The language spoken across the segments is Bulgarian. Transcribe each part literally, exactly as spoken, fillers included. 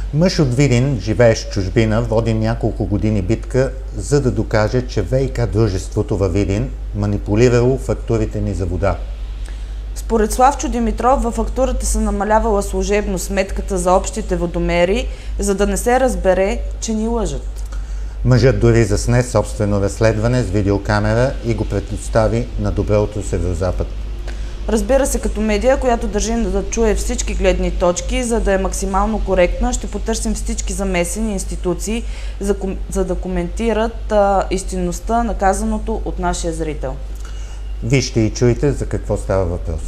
Мъж от Видин, живеещ в чужбина, води няколко години битка, за да докаже, че ВиК дружеството във Видин манипулирало фактурите ни за вода. Според Славчо Димитров, във фактурата се намалявала служебно сметката за общите водомери, за да не се разбере, че ни лъжат. Мъжът дори засне собствено разследване с видеокамера и го предостави на Доброто Северозапад. Разбира се, като медия, която държим да чуе всички гледни точки, за да е максимално коректна, ще потърсим всички замесени институции, за, за да коментират а, истинността на казаното от нашия зрител. Вижте и чуйте за какво става въпрос.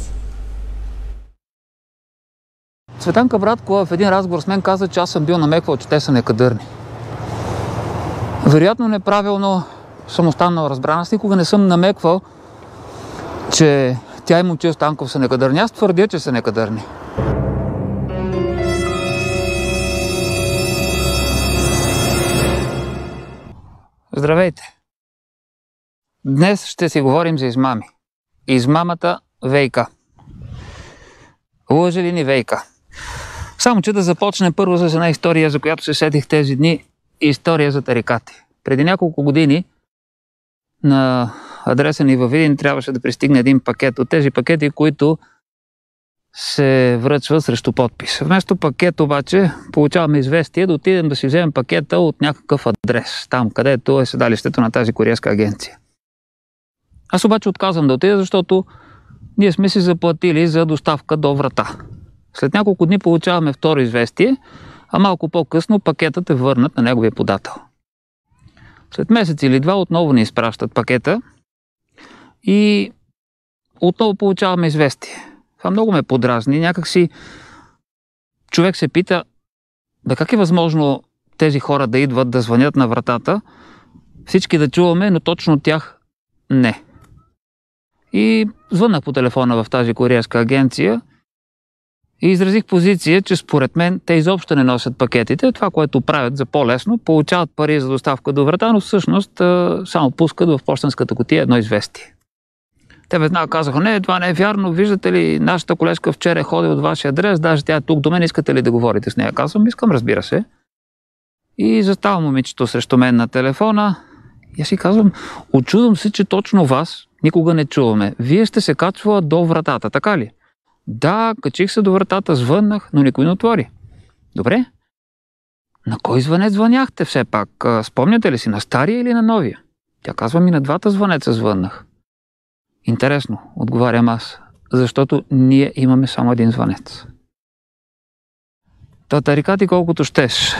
Цветанка Браткова в един разговор с мен каза, че аз съм бил намеквал, че те са некадърни. Вероятно неправилно съм останал разбран. Аз никога не съм намеквал, че тя и Момчил Станков са некадърни. Аз твърдя, че са некадърни. Здравейте! Днес ще си говорим за измами. Измамата ВиК. Лъже ли ни ВиК? Само че да започнем първо с една история, за която се сетих тези дни. История за тарикати. Преди няколко години на адреса ни във Видин трябваше да пристигне един пакет от тези пакети, които се връчват срещу подпис. Вместо пакет обаче получаваме известие да отидем да си вземем пакета от някакъв адрес, там където е седалището на тази куриерска агенция. Аз обаче отказвам да отида, защото ние сме си заплатили за доставка до врата. След няколко дни получаваме второ известие, а малко по-късно пакетът е върнат на неговия подател. След месец или два отново ни изпращат пакета и отново получаваме известие. Това много ме подразни. Някак си човек се пита, да как е възможно тези хора да идват, да звънят на вратата, всички да чуваме, но точно от тях не. И звъннах по телефона в тази куриерска агенция и изразих позиция, че според мен те изобщо не носят пакетите. Това, което правят за по-лесно, получават пари за доставка до врата, но всъщност само пускат в пощенската кутия едно известие. Те веднага казаха, не, това не е вярно, виждате ли, нашата колежка вчера е ходила от вашия адрес, даже тя е тук до мен, искате ли да говорите с нея? Казвам, искам, разбира се. И застава момичето срещу мен на телефона и аз си казвам, очудвам се, че точно вас никога не чуваме. Вие сте се качвала до вратата, така ли? Да, качих се до вратата, звъннах, но никой не отвори. Добре. На кой звънец звъняхте все пак? Спомняте ли си, на стария или на новия? Тя казва ми, на двата звънеца звъннах. Интересно, отговарям аз, защото ние имаме само един звънец. Та тарикати колкото щеш.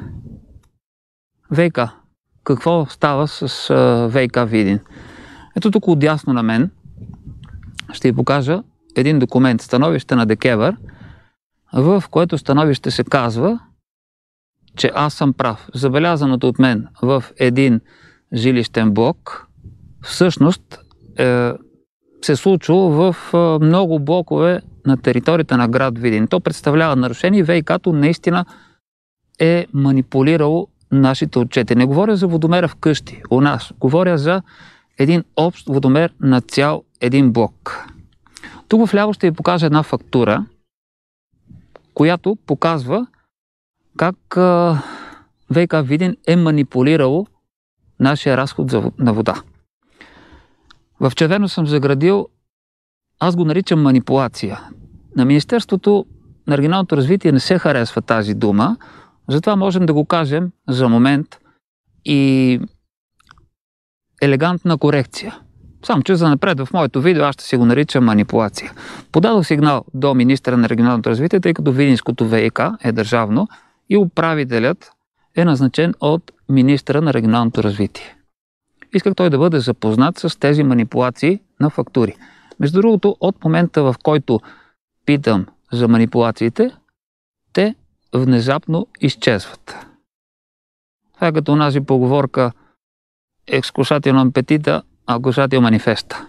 ВиК. Какво става с ВиК Видин? Ето тук отдясно на мен ще ви покажа един документ, становище на ДКЕВР, в което становище се казва, че аз съм прав. Забелязаното от мен в един жилищен блок всъщност е, се случва в е, много блокове на територията на град Видин. То представлява нарушение и ВиК-то наистина е манипулирало нашите отчети. Не говоря за водомера вкъщи, у нас. Говоря за един общ водомер на цял един блок. Тук вляво ще ви покажа една фактура, която показва как а, ВиК Видин е манипулирало нашия разход за, на вода. В червено съм заградил, аз го наричам манипулация. На Министерството на регионалното развитие не се харесва тази дума, затова можем да го кажем за момент и елегантна корекция. Само че за напред в моето видео аз ще си го наричам манипулация. Подадох сигнал до министъра на регионалното развитие, тъй като Видинското ВиК е държавно и управителят е назначен от министъра на регионалното развитие. Исках той да бъде запознат с тези манипулации на фактури. Между другото, от момента, в който питам за манипулациите, те внезапно изчезват. Това е като онази поговорка excusatio non petita, accusatio manifesta.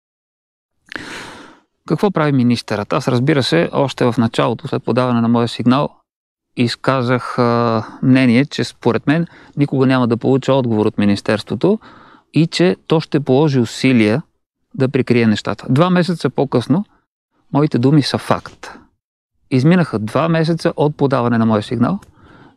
Какво прави министърът? Аз, разбира се, още в началото, след подаване на моя сигнал, изказах а, мнение, че според мен никога няма да получа отговор от Министерството и че то ще положи усилия да прикрие нещата. Два месеца по-късно моите думи са факт. Изминаха два месеца от подаване на моя сигнал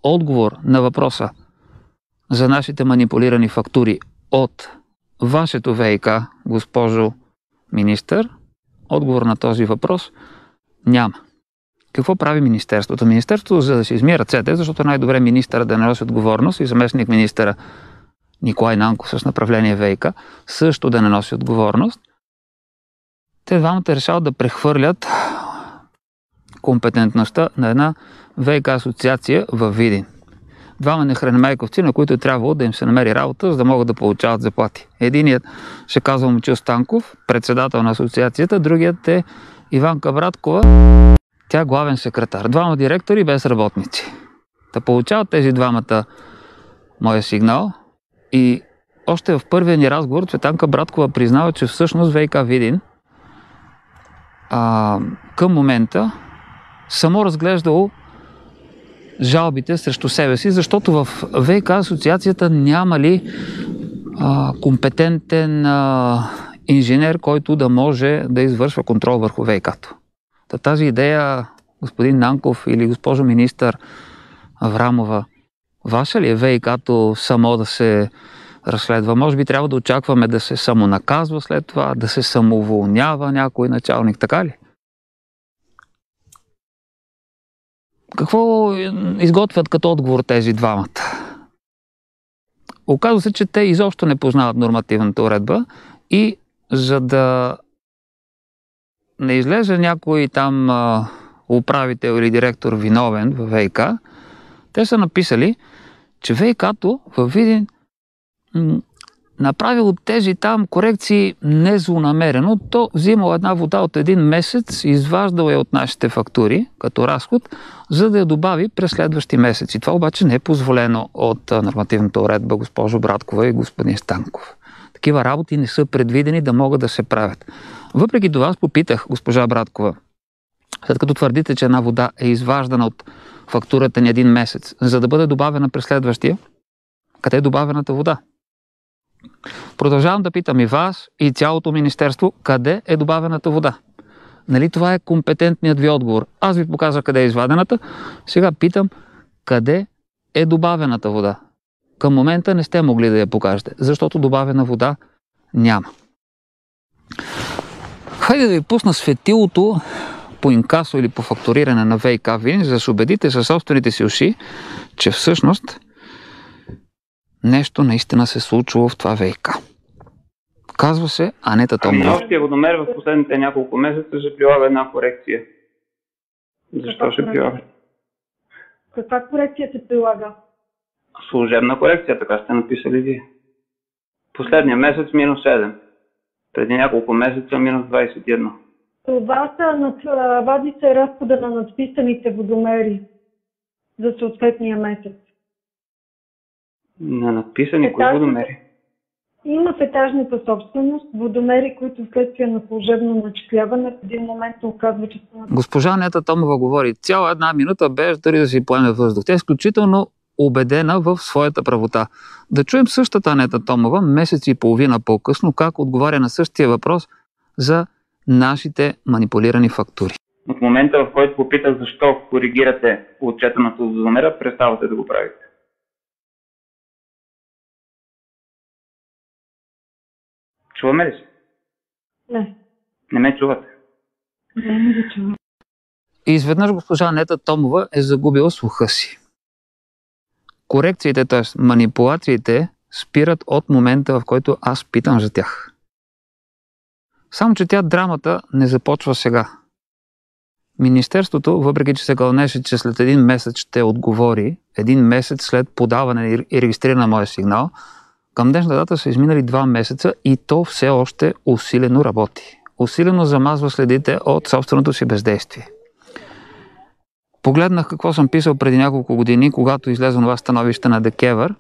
отговор на въпроса за нашите манипулирани фактури от вашето ВиК, госпожо министър, отговор на този въпрос няма. Какво прави Министерството? Министерството, за да се измие ръцете, защото най-добре министъра да не носи отговорност и заместник министъра Николай Нанков с направление ВиК също да не носи отговорност, те двамата решават да прехвърлят компетентността на една ВиК асоциация във Видин. Двама нехранемайковци, на които е трябвало да им се намери работа, за да могат да получават заплати. Единият се казва Момчил Станков, председател на асоциацията, другият е Иванка Браткова, тя е главен секретар. Двама директори без работници. Да получават тези двамата моя сигнал и още в първия ни разговор Цветанка Браткова признава, че всъщност ВиК Видин а, към момента само разглеждало жалбите срещу себе си, защото в ВиК асоциацията няма ли а, компетентен а, инженер, който да може да извършва контрол върху ВиК-то. Тази идея, господин Нанков или госпожо министър Аврамова, ваша ли е ВиК-то само да се разследва? Може би трябва да очакваме да се самонаказва след това, да се самоуволнява някой началник, така ли? Какво изготвят като отговор тези двамата? Оказва се, че те изобщо не познават нормативната уредба и за да не излезе някой там а, управител или директор виновен във ВиК, те са написали, че ВиК-то във Видин м- направило тези там корекции незлонамерено. То взимало една вода от един месец, изваждало я от нашите фактури като разход, за да я добави през следващи месеци. Това обаче не е позволено от нормативната уредба, госпожо Браткова и господин Станков. Такива работи не са предвидени да могат да се правят. Въпреки това аз попитах госпожа Браткова, след като твърдите, че една вода е изваждана от фактурата ни един месец, за да бъде добавена през следващия, къде е добавената вода? Продължавам да питам и вас, и цялото министерство, къде е добавената вода? Нали това е компетентният ви отговор? Аз ви показах къде е извадената, сега питам къде е добавената вода? Към момента не сте могли да я покажете, защото добавена вода няма. Хайде да ви пусна светилото по инкасо или по фактуриране на ВиК Видин, за да се убедите със собствените си уши, че всъщност нещо наистина се случва в това ВиК. Казва се Анета Томова. Ами общия водомер в последните няколко месеца ще прилага една корекция. Защо ще прилага? Каква корекция се прилага? Служебна корекция, така сте написали вие. Последния месец минус седем. Преди няколко месеца минус двадесет и едно. Това са, над, вади се разхода на надписаните водомери за съответния месец. На надписани кои водомери? Има в етажната собственост водомери, които вследствие на служебно начисляване в един момент се оказва, че са... Госпожа Анета Томова говори цяла една минута без дори да си поеме въздух. Тя е изключително убедена в своята правота. Да чуем същата Анета Томова месец и половина по-късно как отговаря на същия въпрос за нашите манипулирани фактури. От момента, в който попитах защо коригирате отчетеното водомера, преставате да го правите. Чуваме ли се? Не. Не ме чувате? Не, не ви чувам. И изведнъж госпожа Анета Томова е загубила слуха си. Корекциите, т.е. манипулациите, спират от момента, в който аз питам за тях. Само че тя драмата не започва сега. Министерството, въпреки че се кълнеше, че след един месец ще отговори, един месец след подаване и регистриране на моя сигнал, към днешна дата са изминали два месеца и то все още усилено работи. Усилено замазва следите от собственото си бездействие. Погледнах какво съм писал преди няколко години, когато излезе това становище на ДКЕВР.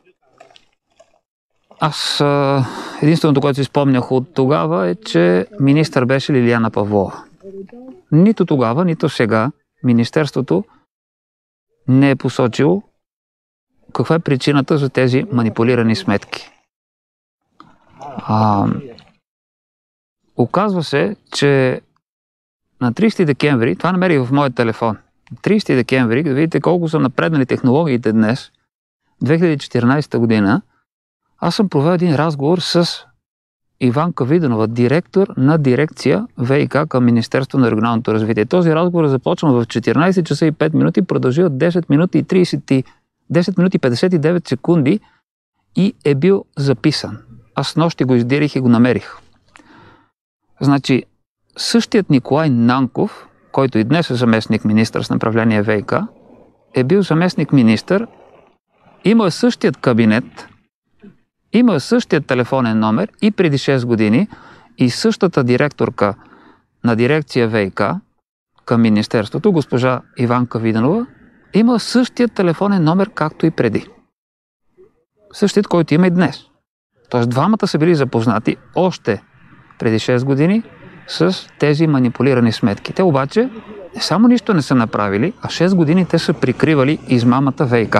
Аз единственото, което си спомнях от тогава е, че министър беше Лиляна Павлова. Нито тогава, нито сега Министерството не е посочило каква е причината за тези манипулирани сметки. А, оказва се, че на тридесети декември, това намерих в моя телефон, тридесети декември, да видите колко са напреднали технологиите днес, две хиляди и четиринадесета година, аз съм провел един разговор с Иванка Виденова, директор на дирекция ВиК към Министерство на регионалното развитие. Този разговор е започнал в четиринадесет часа и пет минути, продължил десет минути и тридесет, десет минути и петдесет и девет секунди и е бил записан. Аз с нощи го издирих и го намерих. Значи, същият Николай Нанков, който и днес е заместник министър с направление ВиК, е бил заместник министър, има същият кабинет, има същият телефонен номер и преди шест години и същата директорка на дирекция ВиК към Министерството, госпожа Иванка Виденова, има същият телефонен номер, както и преди. Същият, който има и днес. Тоест, двамата са били запознати още преди шест години с тези манипулирани сметки. Те обаче не само нищо не са направили, а шест години те са прикривали измамата ВиК.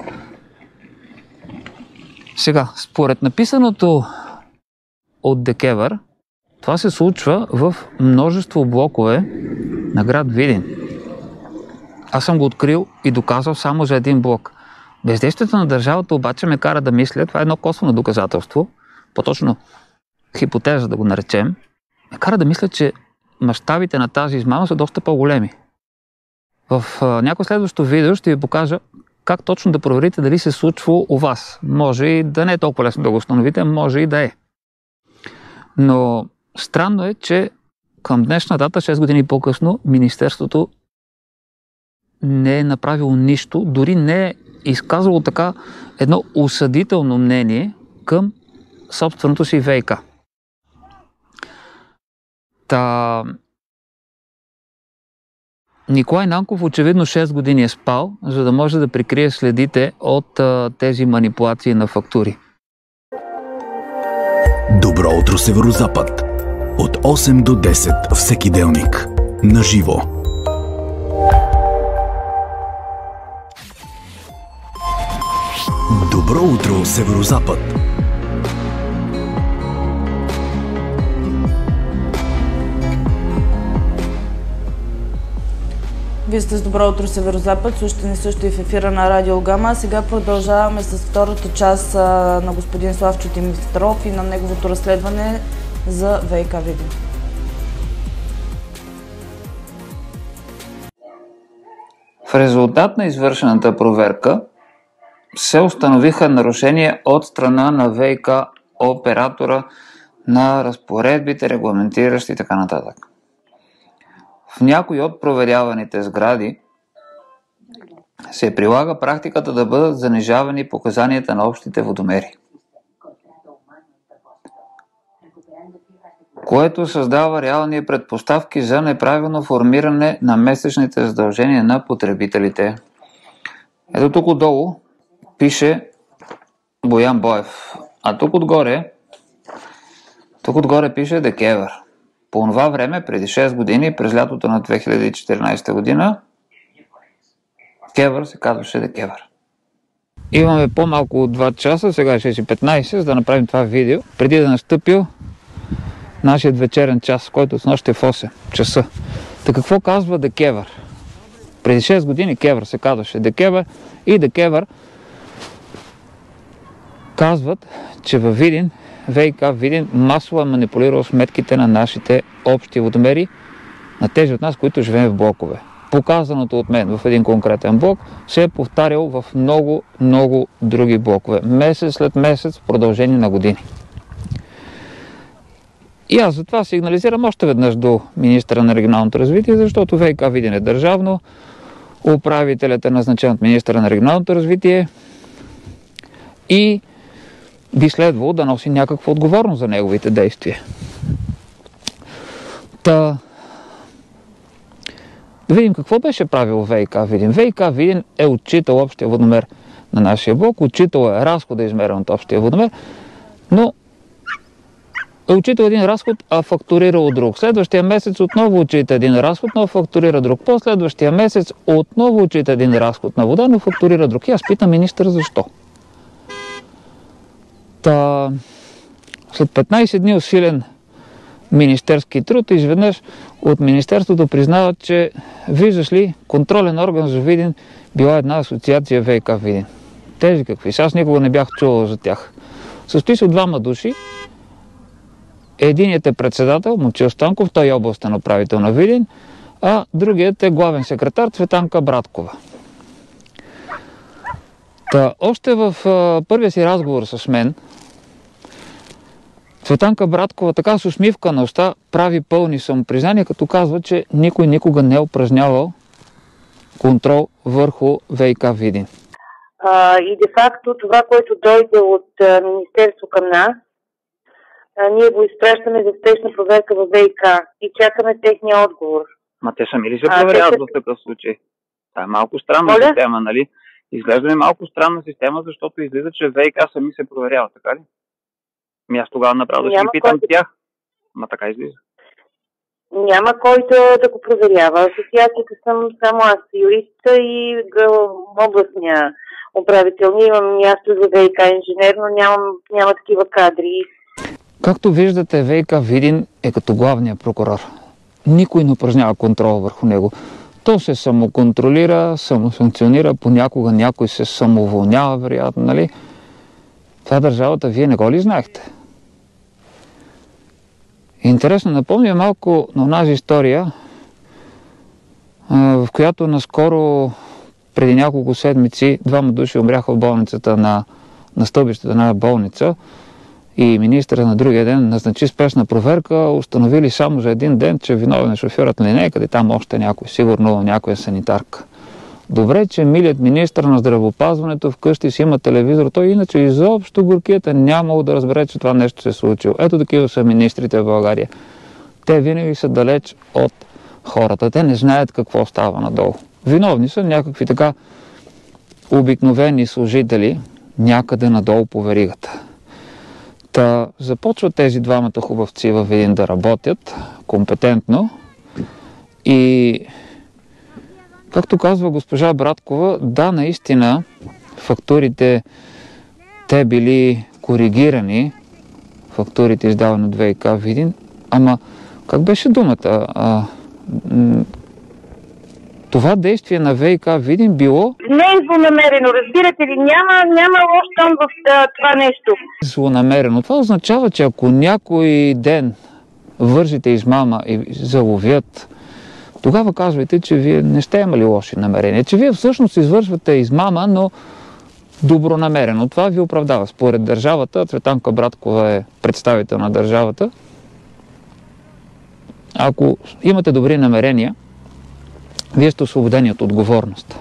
Сега, според написаното от ДКЕВР, това се случва в множество блокове на град Видин. Аз съм го открил и доказал само за един блок. Бездействието на държавата обаче ме кара да мисля, това е едно косвено доказателство, по-точно хипотеза да го наречем, ме кара да мисля, че мащабите на тази измама са доста по-големи. В някое следващо видео ще ви покажа как точно да проверите дали се случва у вас. Може и да не е толкова лесно да го установите, може и да е. Но странно е, че към днешна дата, шест години по-късно, Министерството не е направило нищо, дори не е изказало така едно осъдително мнение към собственото си ВиК. Та... Николай Нанков очевидно шест години е спал, за да може да прикрие следите от а, тези манипулации на фактури. Добро утро, Северозапад! От осем до десет всеки делник. На живо. Добро утро, Северозапад! Вие сте с Добро утро, Северозапад, слушате ни също и в ефира на Радио Гама. Сега продължаваме с втората част а, на господин Славчо Димитров и на неговото разследване за ВиК Видин. В резултат на извършената проверка се установиха нарушения от страна на ВиК оператора на разпоредбите, регламентиращи и така нататък. В някои от проверяваните сгради се прилага практиката да бъдат занижавани показанията на общите водомери, което създава реални предпоставки за неправилно формиране на месечните задължения на потребителите. Ето тук отдолу пише Боян Боев, а тук отгоре, тук отгоре пише ДКЕВР. По това време, преди шест години, през лятото на две хиляди и четиринадесета година, КЕВР се казваше ДКЕВР. Имаме по-малко от два часа, сега е шест и петнадесет, за да направим това видео, преди да настъпил нашият вечерен час, който с нощи е в осем часа. Та какво казва ДКЕВР? Преди шест години КЕВР се казваше ДКЕВР и ДКЕВР казват, че във Видин ВиК Видин масово е манипулирал сметките на нашите общи водомери, на тези от нас, които живеем в блокове. Показаното от мен в един конкретен блок се е повтарял в много, много други блокове. Месец след месец в продължение на години. И аз затова сигнализирам още веднъж до министъра на регионалното развитие, защото ВиК Видин е държавно, управителят е назначен от министъра на регионалното развитие и би следвало да носи някаква отговорност за неговите действия. Та... Да видим какво беше правил ВиК Видин. ВиК Видин е отчитал общия водомер на нашия блок, отчитал е разхода измерен от общия водомер, но е отчитал един разход, а фактурирал друг. Следващия месец отново отчита един разход, но фактурира друг. Последващия месец отново отчита един разход на вода, но фактурира друг. И аз питам министър защо. Та, след петнадесет дни усилен министерски труд, изведнъж от министерството признават, че виждаш ли, контролен орган за Видин била една асоциация ВиК Видин. Тези какви са? Аз никога не бях чувал за тях. Състои се от двама души. Единият е председател, Момчил Станков, той е областен управител на Видин, а другият е главен секретар Цветанка Браткова. Та, още в а, първия си разговор с мен, Цветанка Браткова така с усмивка на уста прави пълни самопризнания, като казва, че никой никога не е упражнявал контрол върху ВиК Видин. А, и де-факто това, което дойде от а, Министерство към нас, а, ние го изпращаме за спешна проверка в ВиК и чакаме техния отговор. Ма те сами ли се проверяват а, те... в такъв случай? Това е малко странна Моля? система, нали? Изглежда ли малко странна система, защото излиза, че ВиК сами се проверяват, така ли? Ми аз тогава направо да ще ги питам кой... тях. Ма така излиза. Няма кой да, да го проверява. Асоциацията съм само аз, юриста и областния управител. Ние имам място за ВиК инженер, но нямам, няма такива кадри. Както виждате, ВиК Видин е като главния прокурор. Никой не упражнява контрол върху него. То се самоконтролира, самосанкционира, понякога някой се самоуволнява, вероятно, нали? Това държавата, вие не го ли знаехте? Интересно, напомня малко на онази история, в която наскоро, преди няколко седмици, двама души умряха в болницата на, на стълбището на болница и министъра на другия ден назначи спешна проверка, установили само за един ден, че виновен е шофьорът на линейката и там още някой, сигурно някоя санитарка. Добре, че милият министър на здравеопазването вкъщи си има телевизор, той иначе изобщо горкията нямало да разбере, че това нещо се е случило. Ето такива са министрите в България. Те винаги са далеч от хората. Те не знаят какво става надолу. Виновни са някакви така обикновени служители някъде надолу по веригата. Та започват тези двамата хубавци във Видин да работят компетентно и както казва госпожа Браткова, да, наистина фактурите те били коригирани, фактурите издавани от ВиК Видин, ама как беше думата? А, това действие на ВиК Видин било... Не е злонамерено, разбирате ли? Няма, няма лош тон в това нещо. Злонамерено. Това означава, че ако някой ден вържите измама и заловят, тогава казвайте, че вие не сте имали лоши намерения, че вие всъщност извършвате измама, но добронамерено. Това ви оправдава. Според държавата, Цветанка Браткова е представител на държавата, ако имате добри намерения, вие сте освободени от отговорност.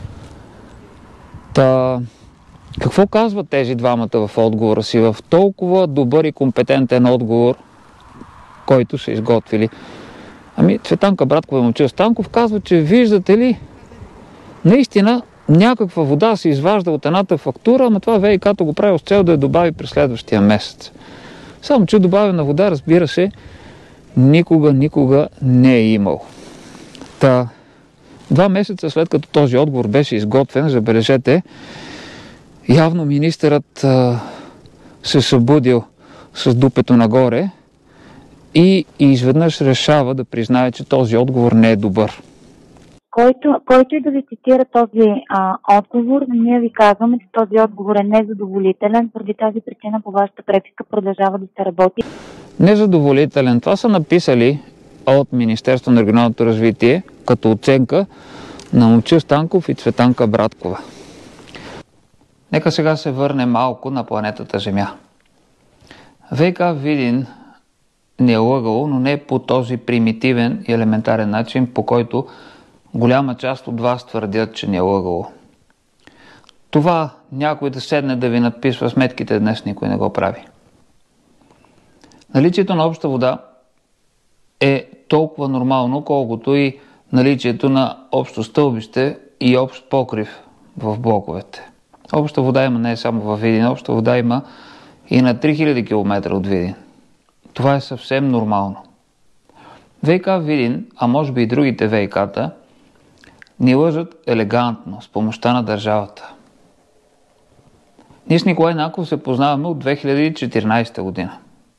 Та, какво казват тези двамата в отговора си? В толкова добър и компетентен отговор, който са изготвили. Ами, Цветанка Браткова и Момчил Станков казва, че виждате ли, наистина някаква вода се изважда от едната фактура, ама това ВиК-то го прави с цел да я добави през следващия месец. Само, че добавена вода, разбира се, никога, никога не е имал. Та, два месеца след като този отговор беше изготвен, забележете, явно министърът а, се събудил с дупето нагоре и изведнъж решава да признае, че този отговор не е добър. Който, който и да ви цитира този а, отговор, ние ви казваме, че този отговор е незадоволителен, поради тази причина по вашата преписка продължава да се работи. Незадоволителен. Това са написали от Министерство на регионалното развитие като оценка на Момчил Станков и Цветанка Браткова. Нека сега се върне малко на планетата Земя. ВиК Видин не е лъгало, но не по този примитивен и елементарен начин, по който голяма част от вас твърдят, че не е лъгало. Това някой да седне да ви надписва сметките днес никой не го прави. Наличието на обща вода е толкова нормално, колкото и наличието на общо стълбище и общ покрив в блоковете. Обща вода има не само във Видин, обща вода има и на три хиляди километра от Видин. Това е съвсем нормално. ВиК Видин, а може би и другите ВиК-та, ни лъжат елегантно с помощта на държавата. Ние с Николай Нанков се познаваме от две хиляди и четиринадесета година.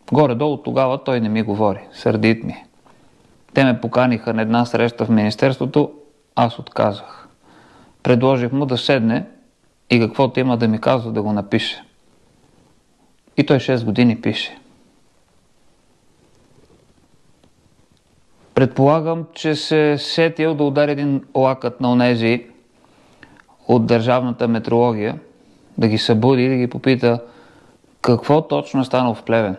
Горе-долу тогава той не ми говори, сърдит ми. Те ме поканиха на една среща в министерството, аз отказах. Предложих му да седне и каквото има да ми казва да го напише. И той шест години пише. Предполагам, че се сетил да удари един лакът на онези от държавната метрология, да ги събуди и да ги попита какво точно е станало в Плевен.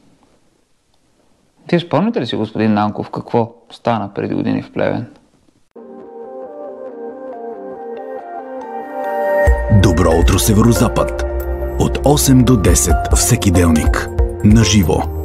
Вие спомняте ли си, господин Нанков, какво стана преди години в Плевен? Добро утро, Северозапад. От осем до десет всеки делник. На живо.